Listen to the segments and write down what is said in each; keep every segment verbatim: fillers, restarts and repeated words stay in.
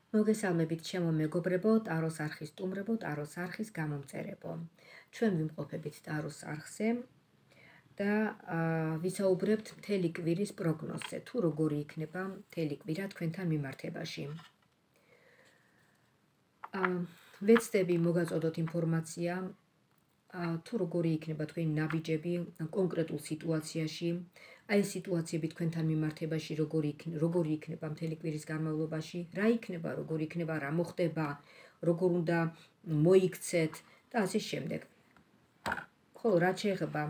მოგესალმებით ჩემო მეგობრებო, ტაროს არხის სტუმრებო, ტაროს არხის გამომწერებო. ჩვენ ვიმყოფებით ტაროს არხზე და ვისაუბრებთ მთელი კვირის პროგნოზზე, თუ როგორი იქნება მთელი კვირა თქვენთან მიმართებაში. ვეცდები მოგაწოდოთ ინფორმაცია, თუ როგორი იქნება თქვენი ნაბიჯები კონკრეტულ სიტუაციაში, აი სიტუაციები თქვენთან მიმართებაში როგორი როგორი იქნება მთელი კვირის განმავლობაში, რა იქნება, როგორი იქნება, რა მოხდება, როგორ უნდა მოიქცეთ და ასე შემდეგ. ხოლო რაც შეეხება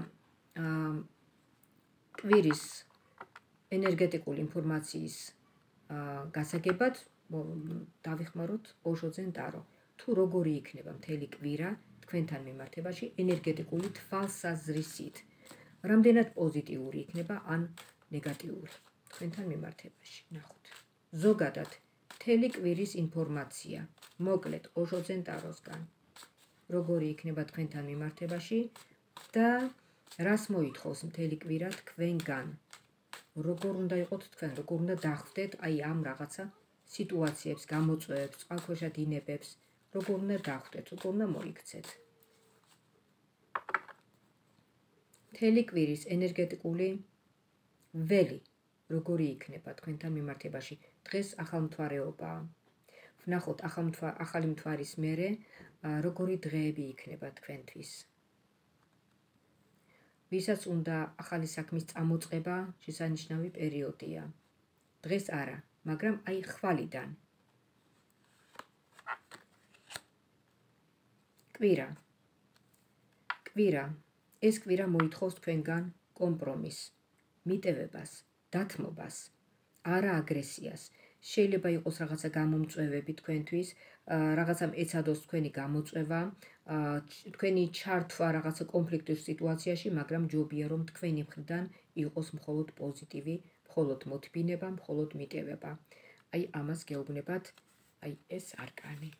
კვირის ენერგეტიკული ინფორმაციის გასაგებად, დავიხმაროთ ოშოძენ ტარო. თუ როგორი იქნება მთელი კვირა თქვენთან მიმართებაში ენერგეტიკული თვალსაზრისით. რამდენად პოზიტიური იქნება ან ნეგატიური თქვენთან მიმართებაში. ნახოთ. ზოგადად მთელი კვირის ინფორმაცია, მოკლედ ოშოძენ ტაროსგან. როგორი იქნება თქვენთან მიმართებაში და რას მოითხოვს მთელი კვირა თქვენგან. როგორ უნდა იყოთ თქვენ, როგორ უნდა დახვდეთ აი ამ რაღაცა სიტუაციებს, გამოწვევებს, წყალქვეშა დინებებს, როგორ უნდა დახვდეთ, როგორ უნდა მოიქცეთ. მთელი კვირის ენერგეტიკული ველი როგორი იქნება თქვენთან მიმართებაში. დღეს ახალმთვარეობაა. ვნახოთ ახალი მთვარის მერე როგორი დღეები იქნება თქვენთვის. ვისაც უნდა ახალი საქმის წამოწყება, შესანიშნავი პერიოდია. დღეს არა, მაგრამ აი ხვალიდან. კვირა. კვირა. ეს კვირა მოითხოვს თქვენგან კომპრომისს, მიტევებას, დათმობას, არა აგრესიას. შეიძლება იყოს რაღაცა გამომწვევები თქვენთვის, რაღაცამ ეცადოს თქვენი გამოწვევა, თქვენი ჩართვა რაღაცა კონფლიქტურ სიტუაციაში, მაგრამ ჯობია რომ თქვენი მხრიდან იყოს მხოლოდ პოზიტივი, მხოლოდ მოთმინება, მხოლოდ მიტევება. აი ამას გეუბნებათ აი ეს არკანი.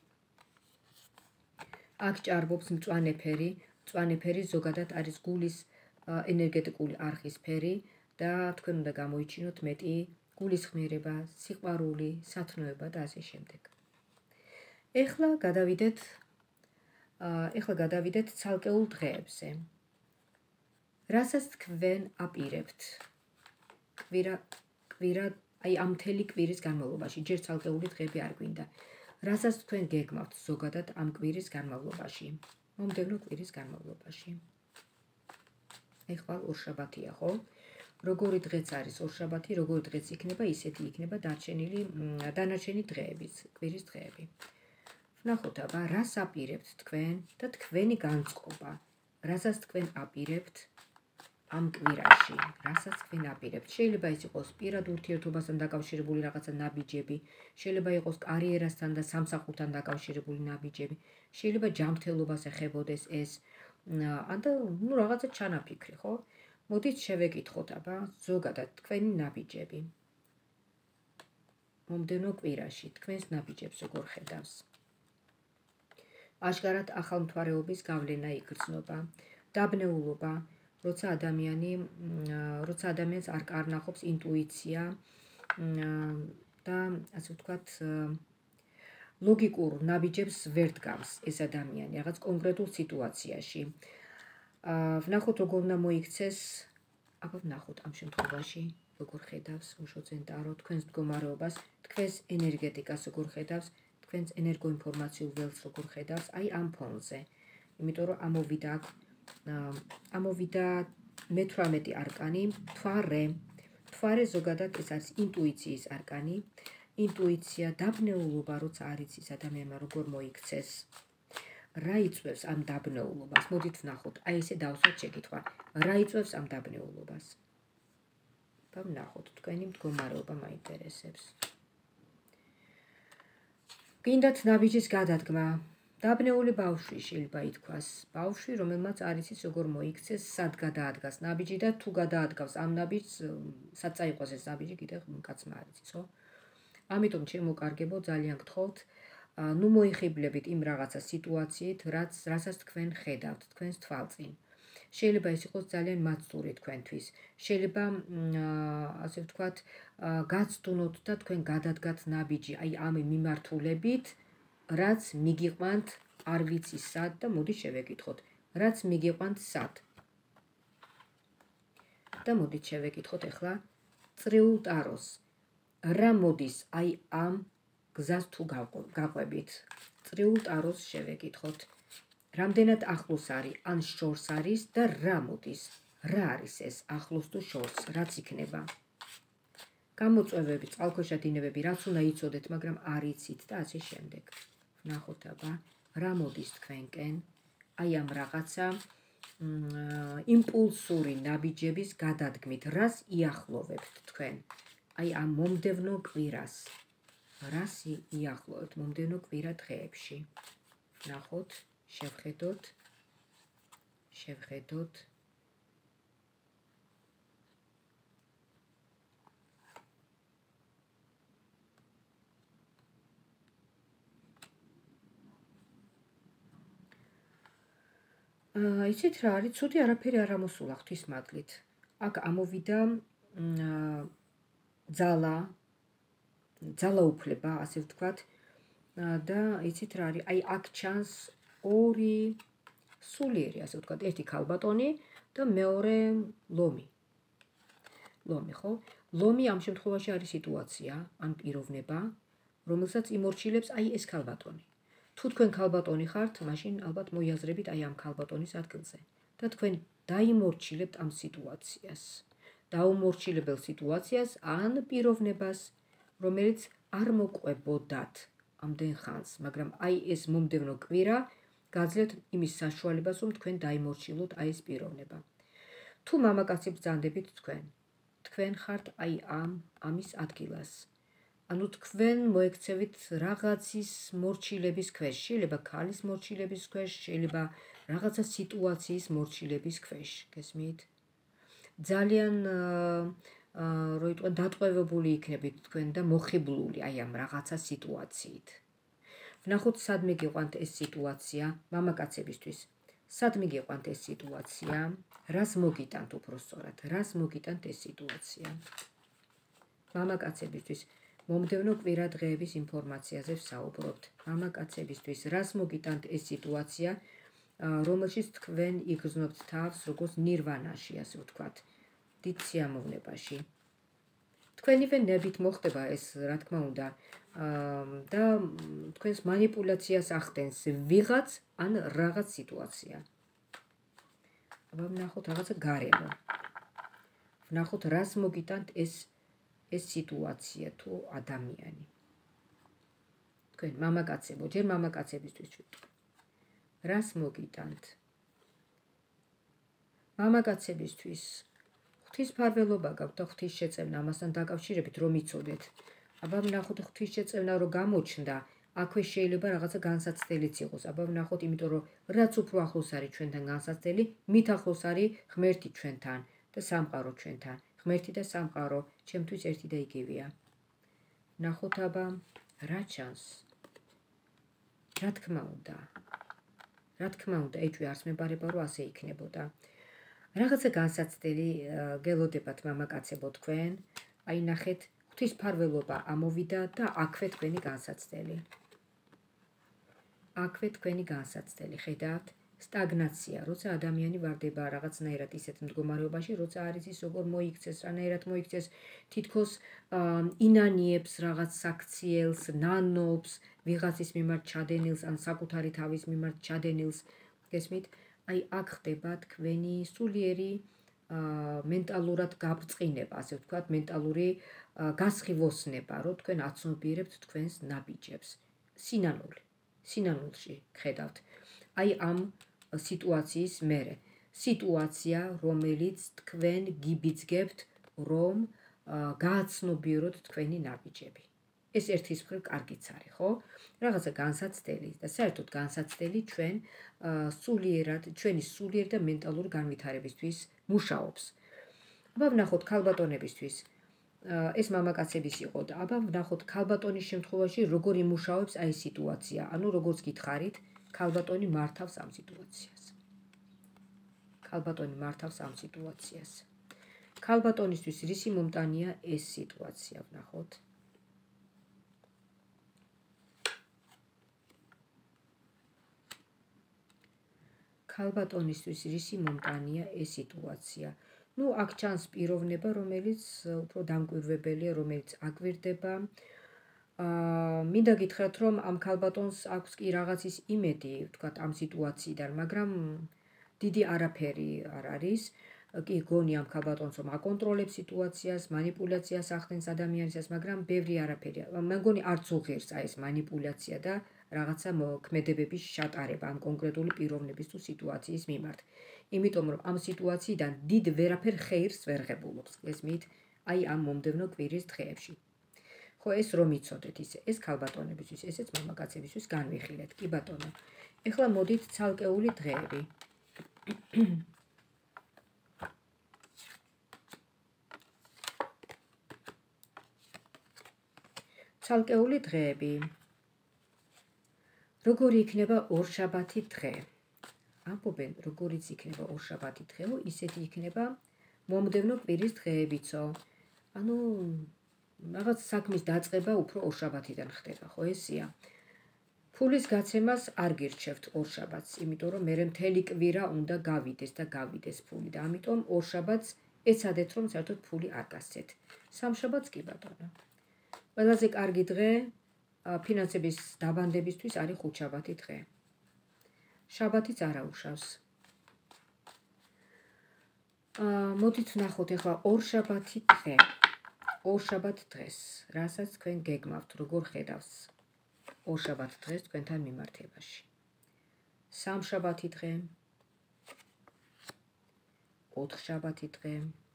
აქ ჭარბობს მწვანე ფერი, მწვანე ფერი ზოგადად არის გულის ენერგეტიკული არხის ფერი და თქვენ უნდა გამოიჩინოთ მეტი გულისხმიერება, სიყვარული, სათნოება და ასე შემდეგ. ეხლა გადავიდეთ ეხლა გადავიდეთ ცალკეულ დღეებზე. რასაც თქვენ აპირებთ. კვირა კვირა აი ამ მთელი კვირის განმავლობაში, ჯერ ცალკეული დღეები არ გვინდა. რასაც თქვენ გეგმავთ ზოგადად ამ კვირის განმავლობაში, მომდევნო კვირის განმავლობაში. ეხლა ორშაბათია, ხო? როგორი დღეც არის ორშაბათი, როგორი დღეც იქნება, ისეთი იქნება დარჩენილი დანარჩენი დღეების, კვირის დღეები. ვნახოთ აბა, რას აპირებთ თქვენ და თქვენი განწყობა, რასაც თქვენ აპირებთ ამ კვირაში, რასაც თქვენ აპირებთ. შეიძლება ის იყოს პირად ურთიერთობასთან დაკავშირებული რაღაცა ნაბიჯები, შეიძლება იყოს კარიერასთან და სამსახურთან დაკავშირებული ნაბიჯები, შეიძლება ჯანმრთელობას ეხებოდეს ეს, ან და ნუ რაღაცა ჩანაფიქრი, ხო? მოდით შევეკითხოთ აბა ზოგადად თქვენი ნაბიჯები. მომდევნო კვირაში თქვენს ნაბიჯებს როგორ ხედავს? აშკარად ახალმთვარეობის გავლენა იგრძნობა, დაბნეულობა, როცა ადამიანი, როცა ადამიანს არ კარნახობს ინტუიცია და ასე ვთქვათ, ლოგიკურ ნაბიჯებს ვერ დგამს ეს ადამიანი რაღაც კონკრეტულ სიტუაციაში. ვნახოთ როგორ უნდა მოიქცეს, აბა ვნახოთ ამ შემთხვევაში როგორ ხედავს ოშოძენ ტარო თქვენს მდგომარეობას, თქვენს ენერგეტიკას როგორ ხედავს, თქვენს ენერგოინფორმაციულ ველს როგორ ხედავს, აი ამ ფონზე. იმიტომ რომ ამოვიდა აქ ამოვიდა მეთვრამეტი არკანი, მთვარე. მთვარე ზოგადად ეს არის ინტუიციის არკანი. ინტუიცია, დაბნეულობა, როცა არ იცის ადამიანმა როგორ მოიქცეს. რა იწვევს ამ დაბნეულობას? მოდით ვნახოთ, აი ესე დავსვათ შეკითხვა. რა იწვევს ამ დაბნეულობას? და ვნახოთ, თქვენი მდგომარეობა მაინტერესებს. გინდათ ნაბიჯის გადადგმა. დაბნეული ბავშვი შეიძლება ითქვას. ბავშვი, რომელმაც არ იცის როგორ მოიქცეს, სად გადაადგას ნაბიჯი და თუ გადაადგავს ამ ნაბიჯს, სად წაიყვას ეს ნაბიჯი, კიდევ კაცმა არ იცის, ხო? ამიტომ ჩემო კარგებო, ძალიან გთხოვთ, ნუ მოიხიბლებით იმ რაღაცა სიტუაციით, რაც რასაც თქვენ ხედავთ, თქვენს თვალწინ. შეიძლება ეს იყოს ძალიან მაცდური თქვენთვის. შეიძლება ასე ვთქვათ, გაცდუნოთ და თქვენ გადადგათ ნაბიჯი, აი ამ მიმართულებით, რაც მიგიყვანთ, არ ვიცი სად და მოდი შევეკითხოთ. რაც მიგიყვანთ სად? და მოდით შევეკითხოთ ახლა წრიულ ტაროს. რა მოდის აი ამ გზას თუ გაყვებით? წრიულ ტაროს შევეკითხოთ. რამდენად ახლოს არის, ან შორს არის და რა მოდის? რა არის ეს ახლოს თუ შორს? რაც იქნება? გამოწვევები, წყალქვეშა დინებები, რაც უნდა იცოდეთ, მაგრამ არ იცით და ასე შემდეგ. ვნახოთ აბა, რა მოდის თქვენკენ? აი ამ რაღაცა იმპულსური ნაბიჯების გადადგმით, რას იახლოვებთ თქვენ? აი ამ მომდევნო კვირას. რას იახლოვებთ მომდევნო კვირა დღეებში? ვნახოთ, შევხედოთ, შევხედოთ. იცით რა არის, ცუდი არაფერი არ ამოსულა ღვთისმადლით. აქ ამოვიდა ძალა, ძალაუფლება, ასე ვთქვათ, და იცით რა არის, აი აქ ჩანს ორი სულიერი, ასე ვთქვათ, ერთი ქალბატონი და მეორე ლომი. ლომი, ხო? ლომი ამ შემთხვევაში არის სიტუაცია, ან პიროვნება, რომელსაც იმორჩილებს აი ეს ქალბატონი. თუ თქვენ ქალბატონი ხართ, მაშინ ალბათ მოიაზრებით აი ამ ქალბატონის ადგილზე და თქვენ დაიმორჩილებთ ამ სიტუაციას. დაუმორჩილებელ სიტუაციას ან პიროვნებას, რომელიც არ მოყვებოდათ ამდენ ხანს, მაგრამ აი ეს მომდევნო კვირა გაძლევთ იმის საშუალებას, რომ თქვენ დაიმორჩილოთ აი ეს პიროვნება. თუ მამაკაცი ბრძანდებით თქვენ, თქვენ ხართ აი ამ ამის ადგილას. ანუ თქვენ მოექცევით რაღაცის მორჩილების ქვეშ, შეიძლება ქალის მორჩილების ქვეშ, შეიძლება რაღაცა სიტუაციის მორჩილების ქვეშ, გესმით? ძალიან რო იტყვენ დატყვევებული იქნებით თქვენ და მოხიბლული აი ამ რაღაცა სიტუაციით. ვნახოთ, სად მიგიყვანთ ეს სიტუაცია მამაკაცებისთვის. სად მიგიყვანთ ეს სიტუაცია? რას მოგიტანთ უბრალოდ? რას მოგიტანთ ეს სიტუაცია? მამაკაცებისთვის მომდევნო კვირა დღეების ინფორმაციაზე ვსაუბრობთ. მამაკაცებისთვის რას მოგიტანთ ეს სიტუაცია, რომელშიც თქვენ იგრძნობთ თავს როგორც ნირვანაში, ასე ვთქვათ, დიდ სიამოვნებაში. თქვენივე ნებით მოხდება ეს, რა თქმა უნდა, და თქვენს მანიპულაციას ახდენს ვიღაც ან რაღაც სიტუაცია. აბა ვნახოთ რაღაცა გარემო. ვნახოთ, რას მოგიტანთ ეს ეს სიტუაცია თუ ადამიანი. თქვენ მამაკაცებო, ჯერ მამაკაცებისთვის ვიტყვი. რას მოგიტანთ? მამაკაცებისთვის ღვთისმფარველობა გაქვთ და ღვთისშეწევნა ამასთან დაკავშირებით რომ იცოდეთ. აბა ვნახოთ, ღვთისშეწევნა რო გამოჩნდა, აქვე შეიძლება რაღაცა განსაცდელიც იყოს. აბა ვნახოთ, იმიტომ რომ რაც უფრო ახლოს არის ჩვენთან განსაცდელი, მით ახლოს არის ღმერთი ჩვენთან და სამყარო ჩვენთან. ღმერთი და სამყარო ჩემთვის ერთი და იგივეა. ვნახოთ აბა, რა ჩანს? რა თქმა უნდა. რა თქმა უნდა, ეჭვი არც მეპარება, რომ ასე იქნებოდა. რაღაცა განსაცდელი გელოდებათ მამაკაცებო თქვენ. აი ნახეთ, ღვთისმფარველობა ამოვიდა და აქვე თქვენი განსაცდელი. აქვე თქვენი განსაცდელი, ხედავთ? სტაგნაცია, როცა ადამიანი ვარდება რაღაცნაირად ისეთ მდგომარეობაში, როცა არის ის როგორ მოიქცეს, რანაირად მოიქცეს, თითქოს ინანიებს რაღაც საქციელს, ნანობს, ვიღაცის მიმართ ჩადენილს, ან საკუთარი თავის მიმართ ჩადენილს, გესმით? აი აქ ხდება თქვენი სულიერი მენტალურად გაბრწყინება, ასე ვთქვათ, მენტალური გასხივოსნება, რომ თქვენ აცნობიერებთ თქვენს ნაბიჯებს. სინანული, სინანულში ხედავთ. აი ამ სიტუაციის მერე. სიტუაცია, რომელიც თქვენ გიბიძგებთ, რომ გააცნობიეროთ თქვენი ნაბიჯები. ეს ერთის მხრივ კარგიც არის, ხო? რაღაცა განსაცდელი და საერთოდ განსაცდელი ჩვენ სულიერად, ჩვენი სულიერ და მენტალური განვითარებისთვის მუშაობს. აბა ვნახოთ ქალბატონებისთვის. ეს მამაკაცების იყო და აბა ვნახოთ ქალბატონის შემთხვევაში როგორ იმუშავებს აი სიტუაცია. ანუ როგორც გითხარით, ქალბატონი მართავს ამ სიტუაციას. ქალბატონი მართავს ამ სიტუაციას. ქალბატონისთვის რისი მომტანია ეს სიტუაცია, ვნახოთ. ქალბატონისთვის რისი მომტანია ეს სიტუაცია. ნუ აქ ჩანს პიროვნება, რომელიც უფრო დამკვირვებელია, რომელიც აკვირდება. აა მინდა გითხრათ, რომ ამ ქალბატონს აქვს კი რაღაცის იმედი, ვთქვათ, ამ სიტუაციიდან, მაგრამ დიდი არაფერი არ არის. კი გონი ამ ქალბატონს რომ აკონტროლებს სიტუაციას, манипуляციას ახდენს ადამიანისას, მაგრამ ბევრი არაფერია. მე მგონი არც უღირს აი ეს манипуляცია და რაღაცა ქმედებების შატარება ამ კონკრეტული პიროვნების თუ სიტუაციის მიმართ. იმიტომ რომ ამ სიტუაციიდან დიდ ვერაფერ ხეირს ვერ ღებულობს. ესმით, აი ამ მომდევნო კვირის დღეებში. ხო, ეს რომ იცოდეთ ისე, ეს ქალბატონებისთვის, ესეც მამაკაცებისთვის განვიხილეთ. კი ბატონო. ეხლა მოდით ცალკეული დღეები. ცალკეული დღეები. როგორი იქნება ორშაბათი დღე? ამბობენ, როგორიც იქნება ორშაბათი დღეო, ისეთი იქნება მომდევნო კვირის დღეებიცო. ანუ რაღაც საქმის დაწყება უფრო ორშაბათიდან ხდება, ხო ესია? ფულის გაცემას არ გირჩევთ ორშაბათს, იმიტომ რომ მერე მთელი კვირა უნდა გავიდეს და გავიდეს ფული და ამიტომ ორშაბათს ეცადეთ რომ საერთოდ ფული არ გასცეთ. სამშაბათს კი ბატონო. ყველაზე კარგი დღე ფინანსების დაბანდებისთვის არის ხუთშაბათი დღე. შაბათიც არ აუშავს. აა მოდით ვნახოთ ახლა ორშაბათი დღე. ორშაბათ დღეს, რასაც თქვენ გეგმავთ, როგორ ხედავს ორშაბათ დღეს თქვენთან მიმართებაში. სამშაბათი დღე, ოთხშაბათი დღე,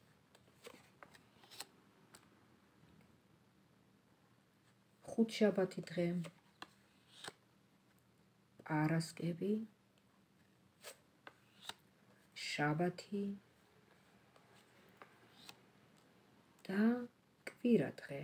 ხუთშაბათი დღე, პარასკევი, შაბათი და კვირა დღე.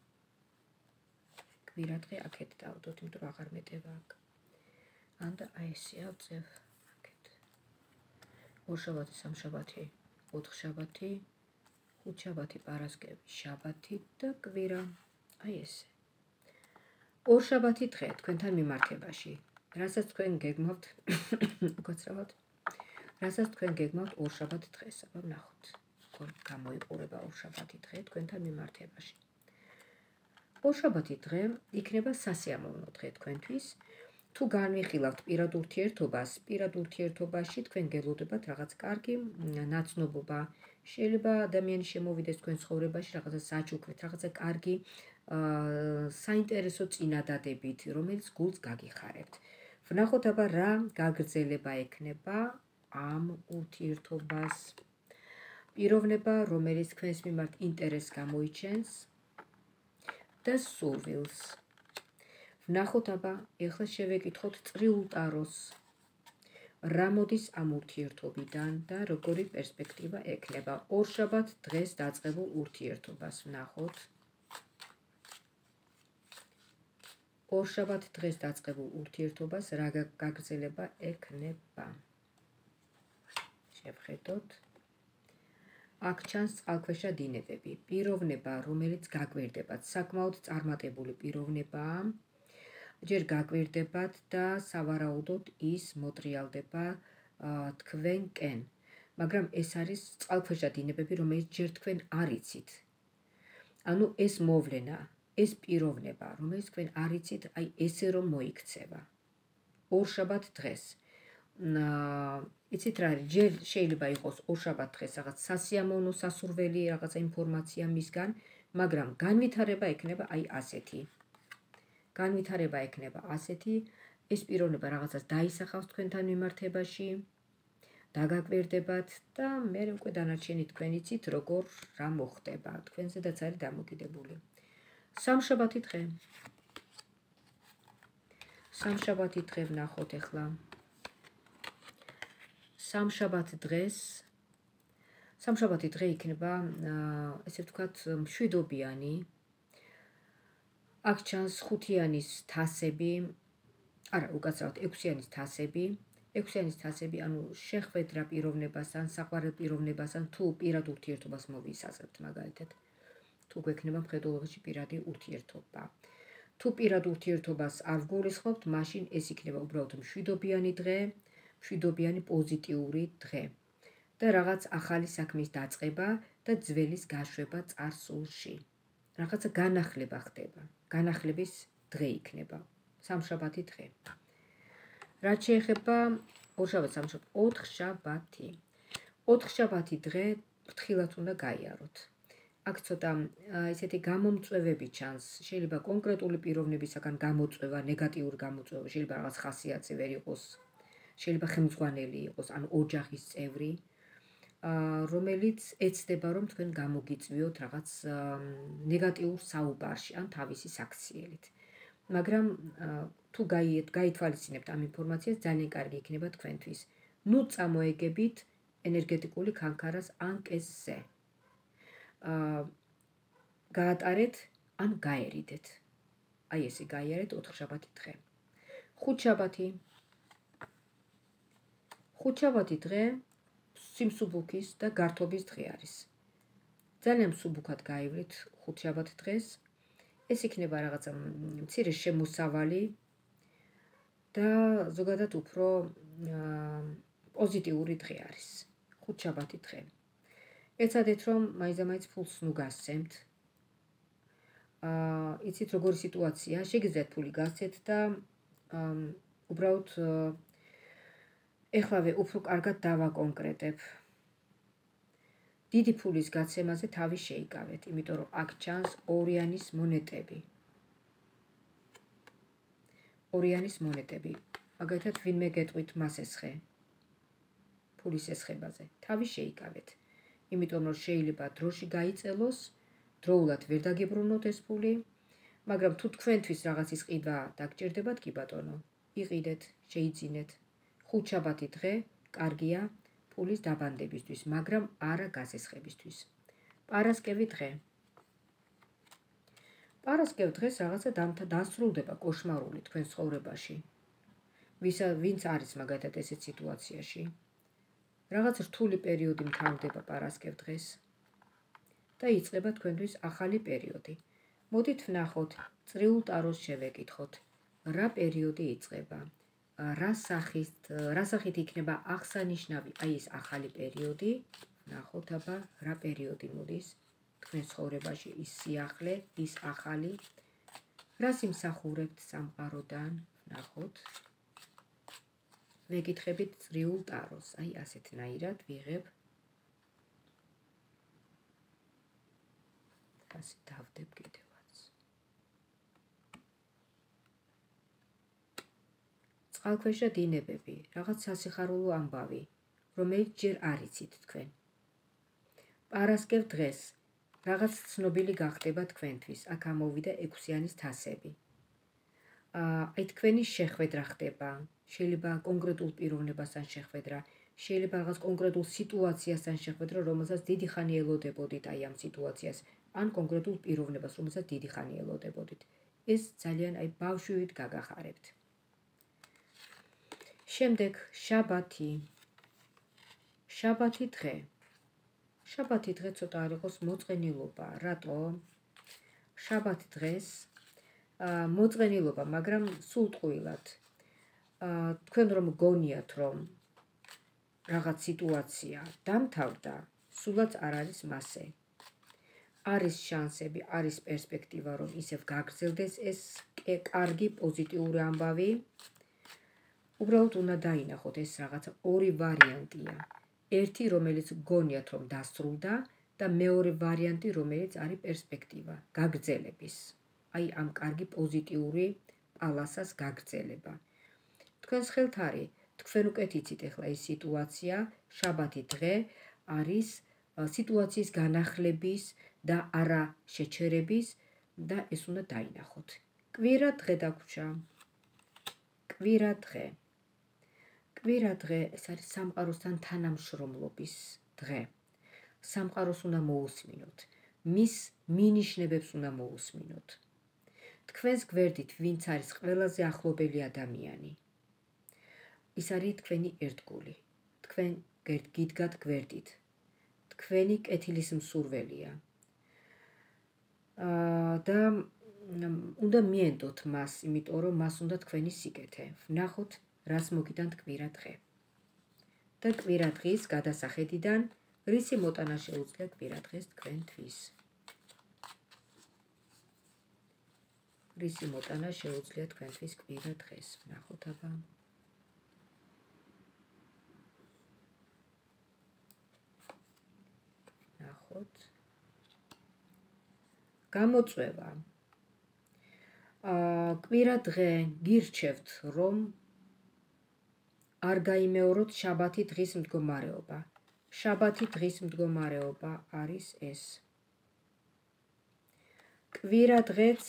კვირა დღე აქეთ დავდოთ, იმიტომ რომ აღარ მეტევა აქ. ანდა აი ესე ავწევ აქეთ. ორშაბათი, სამშაბათი, ოთხშაბათი, ხუთშაბათი, პარასკევი, შაბათი და კვირა. აი ესე. ორშაბათი დღე თქვენთან მიმართებაში. რასაც თქვენ გეგმავთ, უკაცრავად. რასაც თქვენ გეგმავთ ორშაბათ დღეს, აბა ვნახოთ. გამოიყურება ორშაბათი დღე თქვენთან მიმართებაში. ორშაბათი დღე იქნება სასიამოვნო დღე თქვენთვის. თუ განვიხილავთ პირად ურთიერთობას, პირად ურთიერთობაში თქვენ გელოდებათ რაღაც კარგი ნაცნობობა. შეიძლება ადამიანი შემოვიდეს თქვენ ცხოვრებაში რაღაცა საჩუქრით, რაღაცა კარგი საინტერესო წინადადებით, რომელიც გულს გაგიხარებთ. ვნახოთ აბა რა გაგრძელება ექნება ამ ურთიერთობას. პიროვნება, რომელიც თქვენს მიმართ ინტერესს გამოიჩენს და სურვილს. ვნახოთ აბა, ეხლა შევეკითხოთ წრიულ ტაროს. რა მოდის ამ ურთიერთობიდან და როგორი პერსპექტივა ექნება ორშაბათ დღეს დაწყებულ ურთიერთობას. ვნახოთ. ორშაბათ დღეს დაწყებულ ურთიერთობას რა გაგრძელება ექნება. შევხედოთ. აქ ჩანს წყალქვეშა დინებები. პიროვნება, რომელიც გაკვირდებათ, საკმაოდ წარმატებული პიროვნებაა. ჯერ გაკვირდებათ და სავარაუდოდ ის მოტრიალდება თქვენკენ. მაგრამ ეს არის წყალქვეშა დინებები, რომელიც ჯერ თქვენ არ იცით. ანუ ეს მოვლენა, ეს პიროვნება, რომელიც თქვენ არ იცით, აი ესე რომ მოიქცევა. ორშაბათ დღეს. იცით რა არის, ჯერ შეიძლება იყოს ორშაბათ დღეს რაღაც სასიამოვნო სასურველი რაღაცა ინფორმაცია მისგან, მაგრამ განვითარება ექნება აი ასეთი. განვითარება ექნება ასეთი, ეს პიროვნება რაღაცას დაისახავს თქვენთან მიმართებაში, დაგაკვირდებათ და მე უკვე დანარჩენი თქვენ იცით, როგორ რა მოხდება, თქვენზედაც არის დამოკიდებული. სამშაბათი დღე. სამშაბათი დღე ვნახოთ ახლა. სამშაბათ დღეს სამშაბათი დღე იქნება ესე ვთქვათ მშვიდობიანი. აქ ჩანს ხუთიანის თასები, არა, უკაცრავად ექვსიანის თასები. ექვსიანის თასები, ანუ შეხვედრა პიროვნებასთან, საყვარელ პიროვნებასთან თუ პირად ურთიერთობას მოვისაზრებთ მაგალითად. თუ გვექნება მხედველობაში პირადი ურთიერთობა. თუ პირად ურთიერთობას არ გულისხმობთ, მაშინ ეს იქნება უბრალოდ მშვიდობიანი დღე, მშვიდობიანი პოზიტიური დღე და რაღაც ახალი საქმის დაწყება და ძველის გაშვება წარსულში. რაღაცა განახლება ხდება, განახლების დღე იქნება, სამშაბათი დღე. რაც შეეხება ორშაბათს, სამშაბათს, ოთხშაბათი. ოთხშაბათი დღე ფრთხილად უნდა გაიაროთ. აქ ცოტა ისეთი გამომწვევები ჩანს, შეიძლება კონკრეტული პიროვნებისაგან გამოწვევა, ნეგატიური გამოწვევა, შეიძლება რაღაც ხასიათზე ვერ იყოს, შეიძლება ხელმძღვანელი იყოს, ანუ ოჯახის წევრი, რომელიც ეცდება, რომ თქვენ გამოგიწვიოთ რაღაც ნეგატიურ საუბარში ან თავისი საქციელით. მაგრამ თუ გაითვალისწინებთ ამ ინფორმაციას, ძალიან კარგი იქნება თქვენთვის. ნუ წამოეგებით ენერგეტიკული ქანქარას ანკესზე. გაატარეთ ან გაერიდეთ. აი ესე გაიარეთ ოთხშაბათი დღე. ხუთშაბათი. ხუთშაბათი დღე სიმსუბუქის და გართობის დღე არის. ძალიან მსუბუქად გაივლით ხუთშაბათ დღეს. ეს იქნება რაღაცა მცირე შემოსავალი და ზოგადად უფრო პოზიტიური დღე არის. ხუთშაბათი დღე. ეცადეთ, რომ მაინც-მაინც ფულს ნუ გასცემთ. აა, იცით როგორი სიტუაცია, შეგიძლიათ ფული გასცეთ და უბრალოდ ეხლავე უფრო კარგად დავაკონკრეტებ. დიდი ფულის გაცემაზე თავი შეიკავეთ, იმიტომ რომ აქ ჩანს ორიანის მონეტები. ორიანის მონეტები. მაგალითად, ვინმე გეტყვით მას ესხე. ფულის ესხებაზე. თავი შეიკავეთ. იმიტომ რომ შეიძლება დროში გაიწელოს, დროულად ვერ დაგიბრუნოთ ეს ფული, მაგრამ თუ თქვენთვის რაღაცის ყიდვა დაგჭირდებათ, კი ბატონო, იყიდეთ, შეიძინეთ. ხუთშაბათი დღე კარგია ფულის დაბანდებისთვის, მაგრამ არა გასესხებისთვის. პარასკევი დღე. პარასკევ დღეს რაღაცა დასრულდება კოშმარული თქვენ ცხოვრებაში. ვინც არის მაგალითად ესეთ სიტუაციაში. რაღაც რთული პერიოდი მთავრდება პარასკევ დღეს და იწყება თქვენთვის ახალი პერიოდი. მოდით ვნახოთ, წრიულ ტაროს შევეკითხოთ, რა პერიოდი იწყება, რა სახით, რა სახით იქნება აღსანიშნავი აი ეს ახალი პერიოდი. ვნახოთ აბა რა პერიოდი მოდის თქვენ ცხოვრებაში, ის სიახლე, ის ახალი, რას იმსახურებთ სამყაროდან, ვნახოთ. ვეკითხებით წრიულ ტაროს, აი ასეთნაირად ვიღებ. ასე დავდებ კიდევაც. წყალქვეშა დინებები, რაღაც სასიხარულო ამბავი, რომელიც ჯერ არ იცით თქვენ. პარასკევ დღეს რაღაც ცნობილი გახდება თქვენთვის, აქ ამოვიდა ექვსიანის თასები. აი თქვენი შეხვედრა ხდება. შეიძლება კონკრეტულ პიროვნებასთან შეხვედრა, შეიძლება რაღაც კონკრეტულ სიტუაციასთან შეხვედრა, რომელსაც დიდი ხანი ელოდებოდით აი ამ სიტუაციას, ან კონკრეტულ პიროვნებას, რომელსაც დიდი ხანი ელოდებოდით. ეს ძალიან აი ბავშვივით გაგახარებთ. შემდეგ შაბათი. შაბათი დღე. შაბათი დღე ცოტა არ იყოს მოწყენილობა. რატო? შაბათი დღეს მოწყენილობა, მაგრამ სულტყუილად. თქვენ რომ გონიათ, რომ რაღაც სიტუაცია დამთავრდა, სულაც არ არის მასე. არის შანსები, არის პერსპექტივა, რომ ისევ გაგრძელდეს ეს კარგი პოზიტიური ამბავი. უბრალოდ უნდა დაინახოთ, ეს რაღაცა ორი ვარიანტია. ერთი, რომელიც გონიათ, რომ დასრულდა და მეორე ვარიანტი, რომელიც არის პერსპექტივა, გაგრძელების. აი ამ კარგი პოზიტიური პალასას გაგრძელება. თქვენს ხელთ არის, თქვენ უკეთ იცით ახლა ეს სიტუაცია, შაბათი დღე არის სიტუაციის განახლების და არა შეჩერების და ეს უნდა დაინახოთ. კვირა დღე დაგვრჩა. კვირა დღე. კვირა დღე ეს არის სამყაროსთან თანამშრომლობის დღე. სამყაროს უნდა მოусმინოთ. მის მინიშნებებს უნდა მოусმინოთ. თქვენს გვერდით ვინც არის ყველაზე ახლობელი ადამიანი. ის არის თქვენი ერთგული. თქვენ გიდგათ გვერდით. თქვენი კეთილის მსურველია. და უნდა მიენდოთ მას, იმიტომ რომ მას უნდა თქვენი სიკეთე. ვნახოთ, რას მოგიტანთ კვირა დღე. და კვირა დღის გადასახედიდან რისი მოტანა შეუძლია კვირა დღეს თქვენთვის. რისი მოტანა შეუძლია თქვენთვის კვირა დღეს. ვნახოთ აბა. ვნახოთ. გამოწვევა. აა კვირა დღე გირჩევთ, რომ არ გაიმეოროთ შაბათი დღის მდგომარეობა. შაბათი დღის მდგომარეობა არის ეს. კვირა დღეც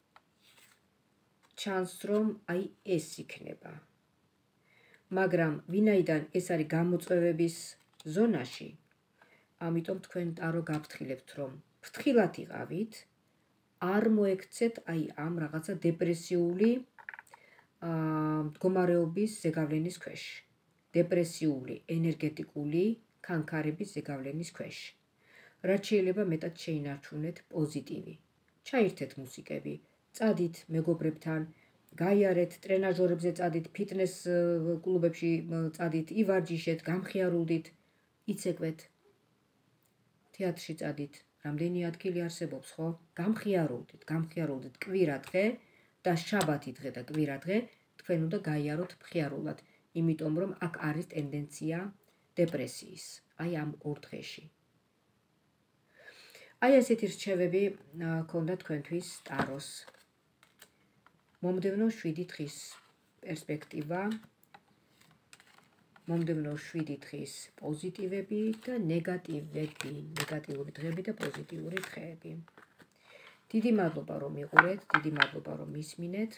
ჩანს, რომ აი ეს იქნება. მაგრამ ვინაიდან ეს არის გამოწვევების ზონაში, ამიტომ თქვენ ტარო გაფრთხილებთ, რომ ფრთხილად იყავით, არ მოექცეთ აი ამ რაღაცა დეპრესიული მდგომარეობის ზეგავლენის ქვეშ. დეპრესიული, ენერგეტიკული ქანქარების ზეგავლენის ქვეშ. რაც შეიძლება მეტად შეინარჩუნეთ პოზიტივი. ჩაირთეთ მუსიკები, წადით მეგობრებთან, გაიარეთ ტრენაჟორებზე, წადით ფიტნეს კლუბებში, წადით ივარჯიშეთ, გამხიარულდით, იცეკვეთ. თეატრში წადით, რამდენი ადგილი არსებობს, ხო? გამხიარულდით, გამხიარულდით კვირა დღე და შაბათი დღე და კვირა დღე თქვენ უნდა გაიაროთ მხიარულად, იმიტომ რომ აქ არის ტენდენცია დეპრესიის, აი ამ ორ დღეში. აი ესეთი რჩევები ქონდა თქვენთვის ტაროს. მომდევნო შვიდი დღის პერსპექტივა, მომდევნო შვიდი დღის პოზიტივები და ნეგატივები, ნეგატიური დღეები და პოზიტიური დღეები. დიდი მადლობა რომ მიყურეთ, დიდი მადლობა რომ მისმინეთ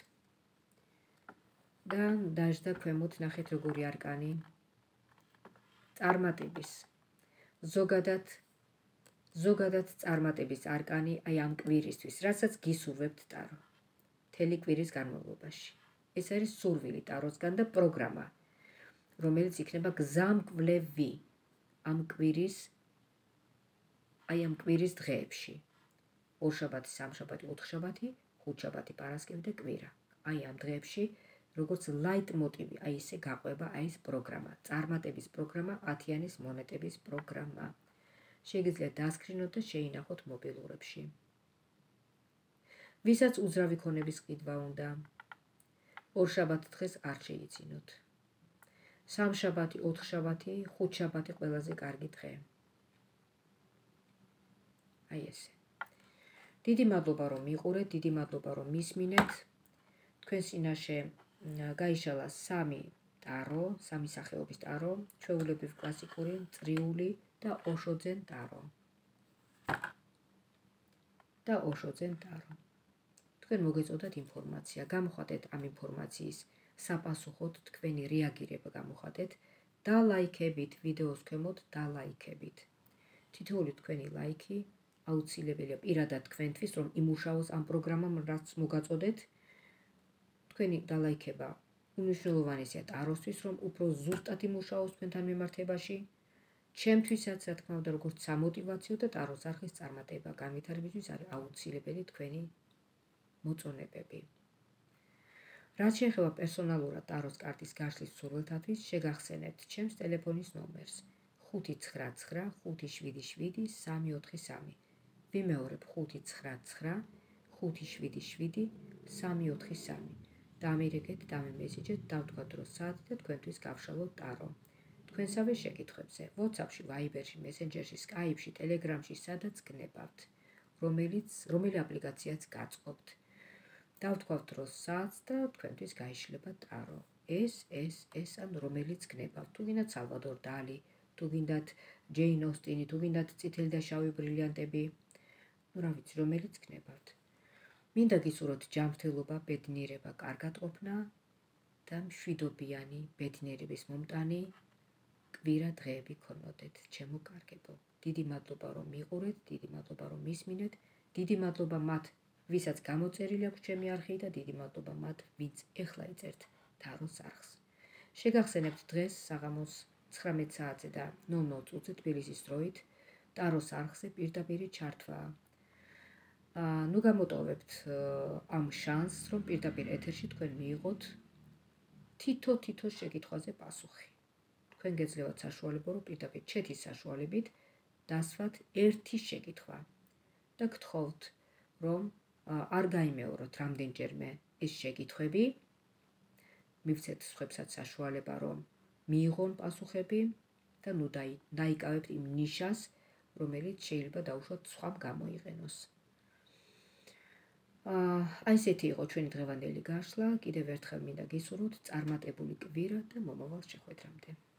და დაждდა ქვემოთ ნახეთ როგორი არკანი. წარმატების. ზოგადად ზოგადად წარმატების არკანი აი ამ კვირისთვის, რასაც გისურვებთ ტარო. მთელი კვირის განმავლობაში. ეს არის სურვილი ტაროსგან და პროგრამა, რომელიც იქნება გზამკვლევი ამ კვირის აი ამ კვირის დღეებში. ორშაბათი, სამშაბათი, ოთხშაბათი, ხუთშაბათი, პარასკევი და კვირა. აი ამ დღეებში, როგორც ლაიტმოტივი, აი ესე გაყვება აი ეს პროგრამა, წარმატების პროგრამა, ათიანის მონეტების პროგრამა. შეგიძლიათ დასკრინოთ და შეინახოთ მობილურებში. ვისაც უძრავი ქონების ყიდვა უნდა, ორშაბათ დღეს არ შეიცინოთ. სამშაბათი, ოთხშაბათი, ხუთშაბათი ყველაზე კარგი დღე. აი ესე. დიდი მადლობა რომ მიყურეთ, დიდი მადლობა რომ მისმინეთ. თქვენ წინაშე გაიშალა სამი ტარო, სამი სახეობის ტარო, ჩვეულებრივ კლასიკური, წრიული და ოშოძენ ტარო. და ოშოძენ ტარო. თქვენ მოგეწოდათ ინფორმაცია, გამოხატეთ ამ ინფორმაციის საპასუხოდ თქვენი რეაგირება გამოხატეთ და ლაიქებით, ვიდეოს ქვემოთ და ლაიქებით. თითოეული თქვენი ლაიქი აუცილებელია პირადად თქვენთვის, რომ იმუშაოს ამ პროგრამამ, რაც მოგაწოდეთ. თქვენი დალაიქება უმნიშვნელოვანესია ტაროსთვის, რომ უფრო ზუსტად იმუშაოს თქვენთან მიმართებაში. ჩემთვისაც, რა თქმა უნდა, როგორც სამოტივაციო და ტაროს არხის წარმატება, განვითარებისთვის არის აუცილებელი თქვენი მოწონებები. რაც შეეხება პერსონალურად ტაროს კარტის გაშლის მსურველთათვის, შეგახსენებთ ჩემს ტელეფონის ნომერს ხუთი ცხრა ცხრა ხუთი შვიდი შვიდი სამი ოთხი სამი. ვიმეორებ ხუთი ცხრა ცხრა ხუთი შვიდი შვიდი სამი ოთხი სამი. დამირეკეთ, დამემესიჯეთ, დავთქვათ დრო საათი და თქვენთვის გავშალოთ ტარო. თქვენსავე შეკითხვებზე, WhatsApp-ში, Viber-ში, Messenger-ში, Skype-ში, Telegram-ში, სადაც გნებავთ, რომელიც რომელი აპლიკაციაც გაწყობთ. დავთქვათ დრო საათს და თქვენთვის გაიშლება ტარო. ეს, ეს, ეს ან რომელიც გნებავთ. თუ გინდათ სალვადორ დალი, თუ გინდათ ჯეინ ოსტინი, თუ გინდათ წითელი და შავი ბრილიანტები, ну რა ვიცი, რომელიც გნებავთ. მინდა გისურვოთ ჯანმრთელობა, ბედნიერება, კარგატყოფნა და მშვიდობიანი ბედნიერების მომტანი კვირა დღეები გქონოდეთ, ჩემო კარგებო. დიდი მადლობა რომ მიყურეთ, დიდი მადლობა რომ მისმინეთ, დიდი მადლობა მათ, ვისაც გამოწერილი აქვს ჩემი არხი და დიდი მადლობა მათ, ვინც ეხლა იწერთ ტაროს არხს. შეგახსენებთ დღეს საღამოს ცხრამეტ საათზე და ნოლ ნოლ წუთზე თბილისის დროით ტაროს არხზე პირდაპირი ჩართვაა. ნუ გამოტოვებთ ამ შანსს, რომ პირდაპირ ეთერში თქვენ მიიღოთ თითო-თითო შეკითხვაზე პასუხი. თქვენ გეძლევათ საშუალება, რომ პირდაპირ ჩეთის საშუალებით დასვათ ერთი შეკითხვა და გთხოვთ, რომ არ გაიმეოროთ რამდენჯერმე ეს შეკითხვები, მივცეთ სხვებსაც საშუალება, რომ მიიღონ პასუხები და ნუ დაიკავებთ იმ ნიშას, რომელიც შეიძლება დაუშვათ სხვამ გამოიყენოს. აი ესეთი იყო ჩვენი დღევანდელი გაშლა. კიდევ ერთხელ მინდა გისურვოთ წარმატებული კვირა და მომავალ შეხვედრამდე.